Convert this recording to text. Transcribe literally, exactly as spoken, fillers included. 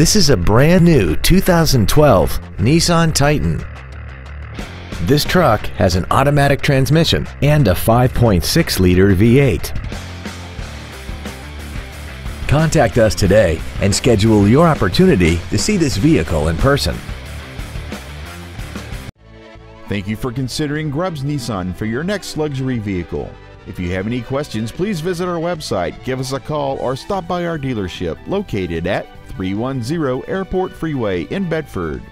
This is a brand new two thousand twelve Nissan Titan. This truck has an automatic transmission and a five point six liter V eight. Contact us today and schedule your opportunity to see this vehicle in person. Thank you for considering Grubbs Nissan for your next luxury vehicle. If you have any questions, please visit our website, give us a call, or stop by our dealership located at three one zero Airport Freeway in Bedford.